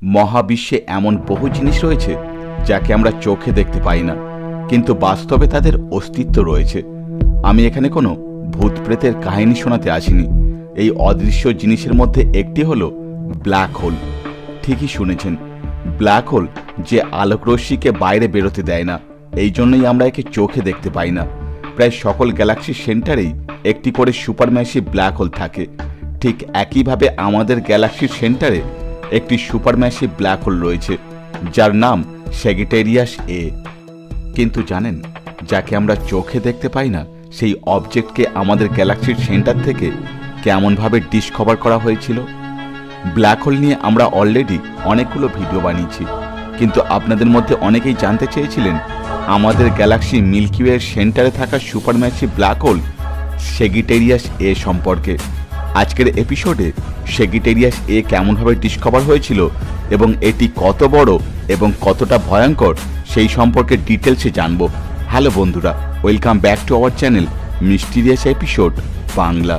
মহাবিশ্বে এমন বহু জিনিস রয়েছে যাকে আমরা চোখে দেখতে পাই না, কিন্তু বাস্তবে তাদের অস্তিত্ব রয়েছে। আমি এখানে কোনো ভূত প্রেতের কাহিনী শোনাতে আসিনি। এই অদৃশ্য জিনিসের মধ্যে একটি হলো ব্ল্যাক হোল। ঠিকই শুনেছেন, ব্ল্যাক হোল যে আলোকরশ্মিকে বাইরে বেরোতে দেয় না, এই জন্যই আমরা একে চোখে দেখতে পাই না। প্রায় সকল গ্যালাক্সির সেন্টারেই একটি করে সুপারম্যাসিভ ব্ল্যাক হোল থাকে। ঠিক একইভাবে আমাদের গ্যালাক্সির সেন্টারে একটি সুপারম্যাসিভ ব্ল্যাক হোল রয়েছে, যার নাম স্যাজিটেরিয়াস এ। কিন্তু জানেন, যাকে আমরা চোখে দেখতে পাই না, সেই অবজেক্টকে আমাদের গ্যালাক্সির সেন্টার থেকে কেমনভাবে ডিসকভার করা হয়েছিল। ব্ল্যাক হোল নিয়ে আমরা অলরেডি অনেকগুলো ভিডিও বানিয়েছি, কিন্তু আপনাদের মধ্যে অনেকেই জানতে চেয়েছিলেন আমাদের গ্যালাক্সি মিল্কি ওয়ের সেন্টারে থাকা supermassive black hole Sagittarius A সম্পর্কে। আজকের এপিসোডে স্যাজিটেরিয়াস এ কেমনভাবে ডিসকভার হয়েছিল এবং এটি কত বড় এবং কতটা ভয়ঙ্কর সেই সম্পর্কে ডিটেলসে জানব। হ্যালো বন্ধুরা, welcome back to our channel mysterious episode Bangla.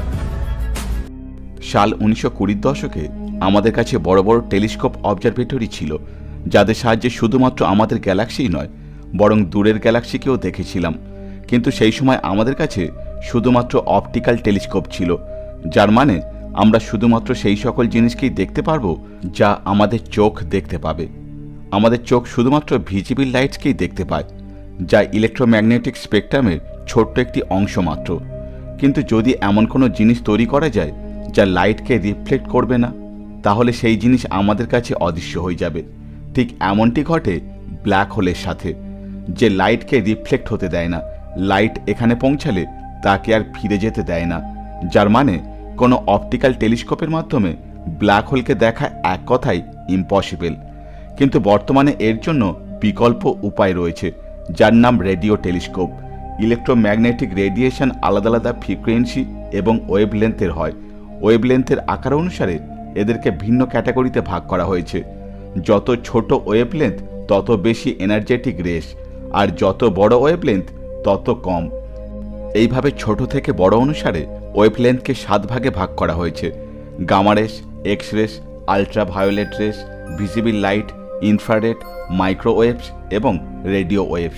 সাল 1920 দশকে আমাদের কাছে বড় বড় টেলিস্কোপ অবজারভেটরি ছিল, যাদের সাহায্যে শুধুমাত্র আমাদের গ্যালাক্সিই নয়, বরং দূরের গ্যালাক্সিকেও দেখেছিলাম। কিন্তু সেই সময় আমাদের কাছে শুধুমাত্র অপটিক্যাল টেলিস্কোপ ছিল, যার মানে আমরা শুধুমাত্র সেই সকল জিনিসকেই দেখতে পারবো যা আমাদের চোখ দেখতে পাবে। আমাদের চোখ শুধুমাত্র ভিজিবল লাইটসকেই দেখতে পায়, যা ইলেকট্রোম্যাগনেটিক স্পেকট্রামের ছোট্ট একটি অংশ মাত্র। কিন্তু যদি এমন কোনো জিনিস তৈরি করা যায় যা লাইটকে রিফ্লেক্ট করবে না, তাহলে সেই জিনিস আমাদের কাছে অদৃশ্য হয়ে যাবে। ঠিক এমনটি ঘটে ব্ল্যাক হোলের সাথে, যে লাইটকে রিফ্লেক্ট হতে দেয় না। লাইট এখানে পৌঁছালে তাকে আর ফিরে যেতে দেয় না, যার মানে কোনো অপটিক্যাল টেলিস্কোপের মাধ্যমে ব্ল্যাক হোলকে দেখা এক কথায় ইম্পসিবল। কিন্তু বর্তমানে এর জন্য বিকল্প উপায় রয়েছে, যার নাম রেডিও টেলিস্কোপ। ইলেকট্রোম্যাগনেটিক রেডিয়েশন আলাদা আলাদা ফ্রিকোয়েন্সি এবং ওয়েভলেন্থের হয়। ওয়েভলেন্থের আকার অনুসারে এদেরকে ভিন্ন ক্যাটাগরিতে ভাগ করা হয়েছে। যত ছোট ওয়েভলেন্থ তত বেশি এনার্জেটিক রেস, আর যত বড় ওয়েভলেন্থ তত কম। এইভাবে ছোট থেকে বড় অনুসারে ওয়েভলেন্থকে 7 ভাগে ভাগ করা হয়েছে: gamma rays, X rays, ultraviolet rays, visible light, infrared, microwaves এবং রেডিও ওয়েভস।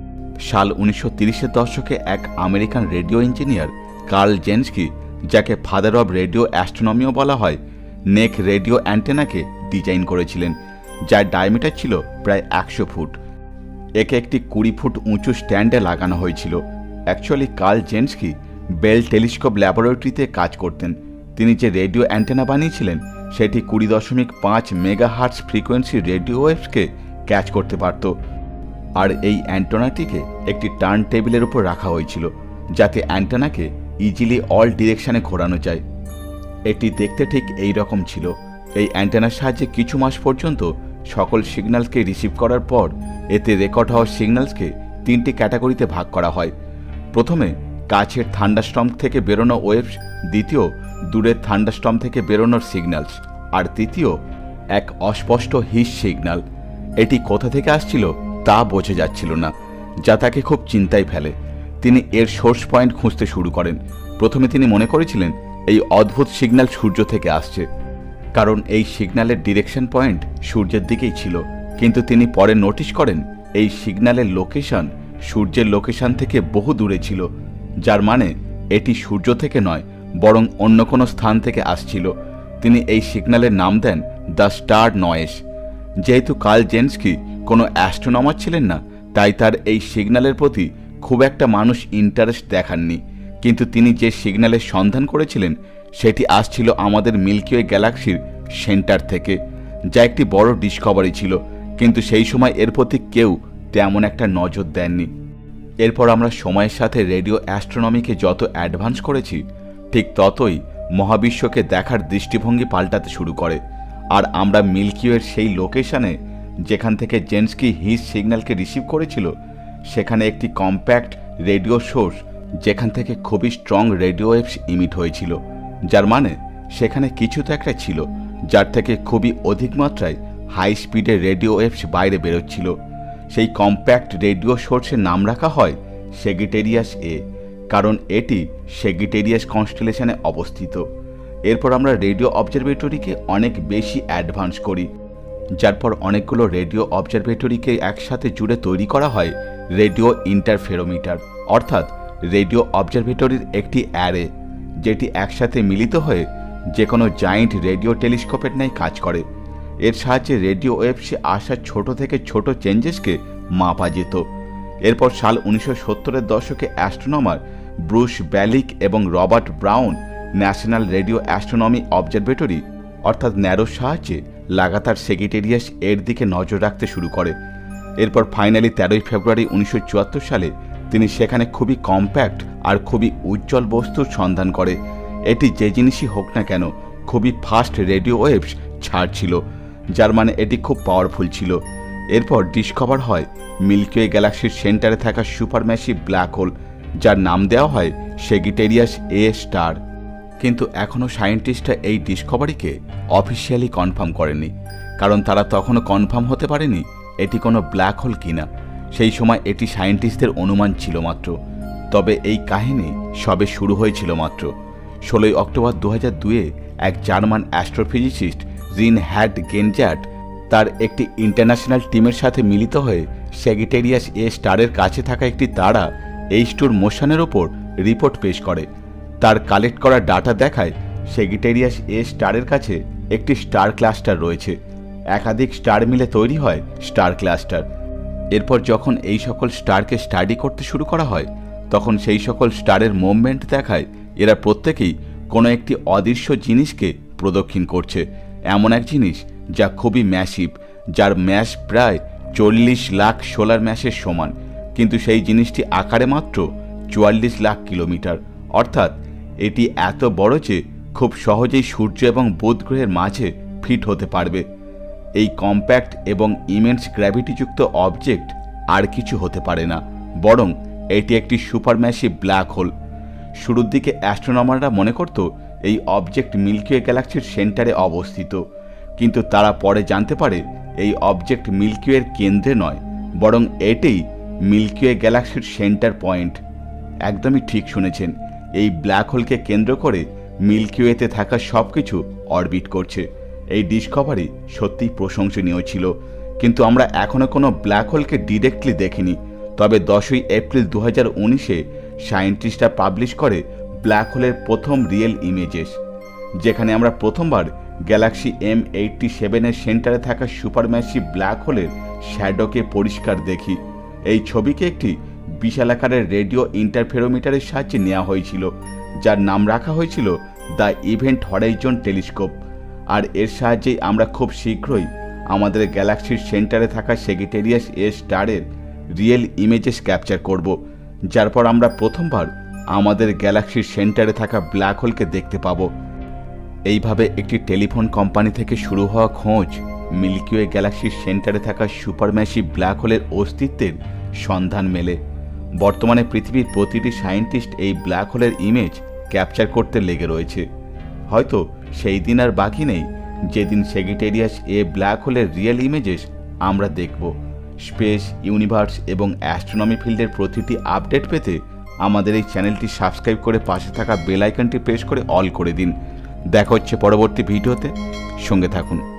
সাল 1930-এর দশকে এক American radio engineer Karl Jansky, যাকে ফাদার অব রেডিও অ্যাস্ট্রোনমিও বলা হয়, নেক রেডিও অ্যান্টেনাকে ডিজাইন করেছিলেন, যার ডায়ামিটার ছিল প্রায় 100 ফুট। একে একটি 20 ফুট উঁচু স্ট্যান্ডে লাগানো হয়েছিল। Actually Karl Jansky Bell telescope ল্যাবরেটরিতে কাজ করতেন। তিনি যে রেডিও অ্যান্টেনা বানিয়েছিলেন সেটি 20.5 মেগাহার্টজ ফ্রিকোয়েন্সি রেডিও ওয়েভসকে ক্যাচ করতে পারত। আর এই অ্যান্টেনাটিকে একটি টার্ন টেবিলের উপর রাখা হয়েছিল, যাতে অ্যান্টেনাকে ইজিলি অল ডিরেকশনে ঘোরানো যায়। এটি দেখতে ঠিক এই রকম ছিল। এই অ্যান্টেনার সাহায্যে কিছু মাস পর্যন্ত সকল সিগন্যালসকে রিসিভ করার পর এতে রেকর্ড হওয়া সিগন্যালসকে 3টি ক্যাটাগরিতে ভাগ করা হয়। প্রথমে কাছের থান্ডারস্টর্ম থেকে বেরোনো ওয়েভস, দ্বিতীয় দূরের থান্ডারস্টর্ম থেকে বেরোনোর সিগন্যালস, আর তৃতীয় এক অস্পষ্ট হিস সিগন্যাল। এটি কোথা থেকে আসছিল তা বোঝা যাচ্ছিল না, যা তাকে খুব চিন্তায় ফেলে। তিনি এর সোর্স পয়েন্ট খুঁজতে শুরু করেন। প্রথমে তিনি মনে করেছিলেন এই অদ্ভুত সিগন্যাল সূর্য থেকে আসছে, কারণ এই সিগন্যালের ডিরেকশন পয়েন্ট সূর্যের দিকেই ছিল। কিন্তু তিনি পরে নোটিশ করেন এই সিগন্যালের লোকেশন সূর্যের লোকেশন থেকে বহু দূরে ছিল, যার মানে এটি সূর্য থেকে নয়, বরং অন্য কোনো স্থান থেকে আসছিল। তিনি এই সিগন্যালের নাম দেন দ্য স্টার নয়েস। যেহেতু কার্ল জেন্সকি কোনো অ্যাস্ট্রোনমার ছিলেন না, তাই তার এই সিগন্যালের প্রতি খুব একটা মানুষ ইন্টারেস্ট দেখাননি। কিন্তু তিনি যে সিগন্যালের সন্ধান করেছিলেন সেটি আসছিল আমাদের মিল্কি ওয়ে গ্যালাক্সির সেন্টার থেকে, যা একটি বড় ডিসকভারি ছিল। কিন্তু সেই সময় এর প্রতি কেউ তেমন একটা নজর দেননি। এরপর আমরা সময়ের সাথে রেডিও অ্যাস্ট্রোনমিকে যত অ্যাডভান্স করেছি, ঠিক ততই মহাবিশ্বকে দেখার দৃষ্টিভঙ্গি পাল্টাতে শুরু করে। আর আমরা মিল্কি ওয়ের সেই লোকেশনে, যেখান থেকে জেন্সকি হিস সিগন্যালকে রিসিভ করেছিল, সেখানে একটি কম্প্যাক্ট রেডিও সোর্স, যেখান থেকে খুবই স্ট্রং রেডিও ওয়েভস ইমিট হয়েছিল, যার মানে সেখানে কিছু তো একটা ছিল, যার থেকে খুবই অধিক মাত্রায় হাই স্পিডের রেডিও ওয়েভস বাইরে বেরোচ্ছিল। সেই কম্প্যাক্ট রেডিও সোর্সের নাম রাখা হয় স্যাজিটেরিয়াস এ, কারণ এটি স্যাজিটেরিয়াস কনস্টেলেশনে অবস্থিত। এরপর আমরা রেডিও অবজারভেটরিকে অনেক বেশি অ্যাডভান্স করি। যার পর অনেকগুলো রেডিও অবজারভেটরিকে একসাথে জুড়ে তৈরি করা হয় রেডিও ইন্টারফেরোমিটার, অর্থাৎ রেডিও অবজারভেটরির একটি অ্যারে, যেটি একসাথে মিলিত হয়ে যে কোনো জায়েন্ট রেডিও টেলিস্কোপের ন্যায় কাজ করে। এর সাহায্যে রেডিও ওয়েভসে আসা ছোট থেকে ছোট চেঞ্জেসকে মাপা যেত। এরপর সাল 1970-এর দশকে অ্যাস্ট্রোনমার ব্রুস ব্যালিক এবং Robert Brown National Radio Astronomy Observatory অর্থাৎ ন্যারোর সাহায্যে লাগাতার সেজিটেরিয়াস এর দিকে নজর রাখতে শুরু করে। এরপর ফাইনালি 13 ফেব্রুয়ারি 1974 সালে তিনি সেখানে খুবই কম্প্যাক্ট আর খুবই উজ্জ্বল বস্তুর সন্ধান করে। এটি যে জিনিসই হোক না কেন খুবই ফাস্ট রেডিও ওয়েভস ছাড়ছিল, যার মানে এটি খুব পাওয়ারফুল ছিল। এরপর ডিসকভার হয় মিল্কি ওয়ে গ্যালাক্সির সেন্টারে থাকা সুপারম্যাসিভ ব্ল্যাক হোল, যার নাম দেওয়া হয় স্যাজিটেরিয়াস এ স্টার। কিন্তু এখনও সায়েন্টিস্টরা এই ডিসকভারিকে অফিসিয়ালি কনফার্ম করেনি, কারণ তারা তখনও কনফার্ম হতে পারেনি এটি কোনো ব্ল্যাক হোল কিনা। সেই সময় এটি সায়েন্টিস্টদের অনুমান ছিল মাত্র। তবে এই কাহিনী সবে শুরু হয়েছিল মাত্র। 16 অক্টোবর 2002-এ এক জার্মান অ্যাস্ট্রোফিজিসিস্ট রিনহ্যার্ড গেনজার্ট তার একটি ইন্টারন্যাশনাল টিমের সাথে মিলিত হয়ে স্যাজিটেরিয়াস এ স্টারের কাছে থাকা একটি তারা H2-র মোশনের ওপর রিপোর্ট পেশ করে। তার কালেক্ট করা ডাটা দেখায় স্যাজিটেরিয়াস এ স্টারের কাছে একটি স্টার ক্লাস্টার রয়েছে। একাধিক স্টার মিলে তৈরি হয় স্টার ক্লাস্টার। এরপর যখন এই সকল স্টারকে স্টাডি করতে শুরু করা হয়, তখন সেই সকল স্টারের মুভমেন্ট দেখায় এরা প্রত্যেকেই কোনো একটি অদৃশ্য জিনিসকে প্রদক্ষিণ করছে। এমন এক জিনিস যা খুবই ম্যাসিভ, যার ম্যাস প্রায় 40 লাখ সোলার ম্যাসের সমান, কিন্তু সেই জিনিসটি আকারে মাত্র 44 লাখ কিলোমিটার। অর্থাৎ এটি এত বড় যে খুব সহজেই সূর্য এবং বুধ গ্রহের মাঝে ফিট হতে পারবে। এই কম্প্যাক্ট এবং ইমেন্স গ্র্যাভিটিযুক্ত অবজেক্ট আর কিছু হতে পারে না, বরং এটি একটি সুপারম্যাসিভ ব্ল্যাক হোল। শুরুর দিকে অ্যাস্ট্রোনমাররা মনে করত এই অবজেক্ট মিল্কি ওয়ে গ্যালাক্সির সেন্টারে অবস্থিত, কিন্তু তারা পরে জানতে পারে এই অবজেক্ট মিল্কি ওয়ের কেন্দ্রে নয়, বরং এটাই মিল্কি ওয়ে গ্যালাক্সির সেন্টার পয়েন্ট। একদমই ঠিক শুনেছেন, এই ব্ল্যাক হোলকে কেন্দ্র করে মিল্কি ওয়েতে থাকা সব কিছু অরবিট করছে। এই ডিসকভারি সত্যিই প্রশংসনীয় ছিল, কিন্তু আমরা এখনও কোনো ব্ল্যাক হোলকে ডিরেক্টলি দেখিনি। তবে 10 এপ্রিল 2019-এ সায়েন্টিস্টরা পাবলিশ করে ব্ল্যাক হোলের প্রথম রিয়েল ইমেজেস, যেখানে আমরা প্রথমবার গ্যালাক্সি M87-এর সেন্টারে থাকা সুপারম্যাসিভ ব্ল্যাক হোলের শ্যাডোকে পরিষ্কার দেখি। এই ছবিকে একটি বিশাল আকারের রেডিও ইন্টারফেরোমিটারের সাহায্যে নেওয়া হয়েছিল, যার নাম রাখা হয়েছিল দ্য ইভেন্ট হরাইজন টেলিস্কোপ। আর এর সাহায্যেই আমরা খুব শীঘ্রই আমাদের গ্যালাক্সির সেন্টারে থাকা স্যাজিটেরিয়াস এ স্টারের রিয়েল ইমেজেস ক্যাপচার করব, যার পর আমরা প্রথমবার আমাদের গ্যালাক্সির সেন্টারে থাকা ব্ল্যাক হোলকে দেখতে পাব। এইভাবে একটি টেলিফোন কোম্পানি থেকে শুরু হওয়া খোঁজ মিল্কি ওয়ে গ্যালাক্সির সেন্টারে থাকা সুপারম্যাসিভ ব্ল্যাক হোলের অস্তিত্বের সন্ধান মেলে। বর্তমানে পৃথিবীর প্রতিটি সায়েন্টিস্ট এই ব্ল্যাক হোলের ইমেজ ক্যাপচার করতে লেগে রয়েছে। হয়তো সেই দিন আর বাকি নেই যেদিন স্যাজিটেরিয়াস এ ব্ল্যাক হোলের রিয়েল ইমেজেস আমরা দেখব। স্পেস, ইউনিভার্স এবং অ্যাস্ট্রোনমি ফিল্ডের প্রতিটি আপডেট পেতে আমাদের এই চ্যানেলটি সাবস্ক্রাইব করে পাশে থাকা বেল আইকনটি প্রেস করে অল করে দিন। দেখা হচ্ছে পরবর্তী ভিডিওতে, সঙ্গে থাকুন।